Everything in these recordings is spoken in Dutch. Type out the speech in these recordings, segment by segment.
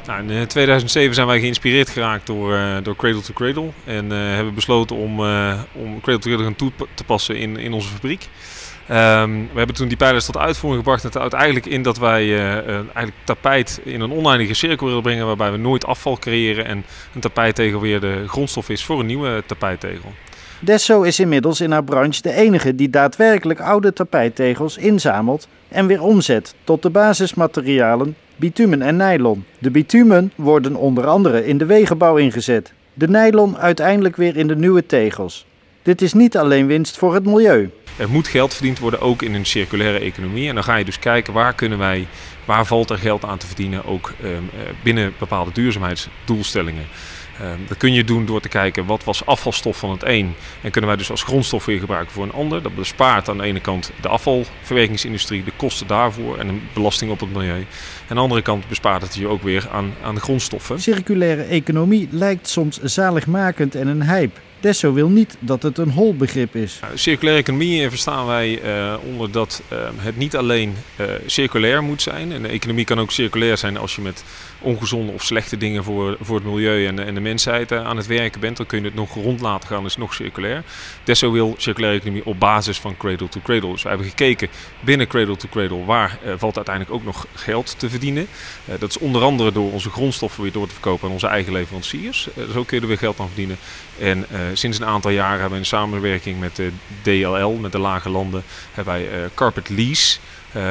Nou, in 2007 zijn wij geïnspireerd geraakt door Cradle to Cradle en hebben besloten om Cradle to Cradle gaan toe te passen in onze fabriek. We hebben toen die pijlers tot uitvoering gebracht en uiteindelijk in dat wij eigenlijk tapijt in een oneindige cirkel willen brengen waarbij we nooit afval creëren en een tapijttegel weer de grondstof is voor een nieuwe tapijttegel. Desso is inmiddels in haar branche de enige die daadwerkelijk oude tapijttegels inzamelt en weer omzet tot de basismaterialen bitumen en nylon. De bitumen worden onder andere in de wegenbouw ingezet, de nylon uiteindelijk weer in de nieuwe tegels. Dit is niet alleen winst voor het milieu. Er moet geld verdiend worden ook in een circulaire economie en dan ga je dus kijken waar valt er geld aan te verdienen ook binnen bepaalde duurzaamheidsdoelstellingen. Dat kun je doen door te kijken wat was afvalstof van het een en kunnen wij dus als grondstof weer gebruiken voor een ander. Dat bespaart aan de ene kant de afvalverwerkingsindustrie, de kosten daarvoor en een belasting op het milieu. En aan de andere kant bespaart het je ook weer aan de grondstoffen. Circulaire economie lijkt soms zaligmakend en een hype. Desso wil niet dat het een hol begrip is. Circulaire economie verstaan wij onder dat het niet alleen circulair moet zijn. En de economie kan ook circulair zijn als je met ongezonde of slechte dingen voor het milieu en de mensheid aan het werken bent. Dan kun je het nog rond laten gaan, is nog circulair. Desso wil circulaire economie op basis van Cradle to Cradle. Dus we hebben gekeken binnen Cradle to Cradle waar valt uiteindelijk ook nog geld te verdienen. Dat is onder andere door onze grondstoffen weer door te verkopen aan onze eigen leveranciers. Zo kun je er weer geld aan verdienen. En sinds een aantal jaren hebben we in samenwerking met de DLL, met de Lage Landen, hebben wij Carpet Lease.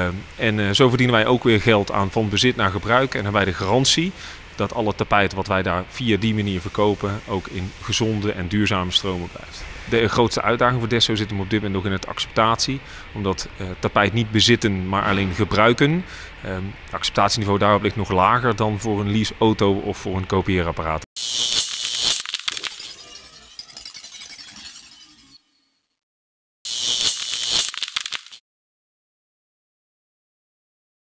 En zo verdienen wij ook weer geld aan van bezit naar gebruik en hebben wij de garantie dat alle tapijt wat wij daar via die manier verkopen ook in gezonde en duurzame stromen blijft. De grootste uitdaging voor Desso zit hem op dit moment nog in het acceptatie, omdat tapijt niet bezitten maar alleen gebruiken. Het acceptatieniveau daarop ligt nog lager dan voor een leaseauto of voor een kopieerapparaat.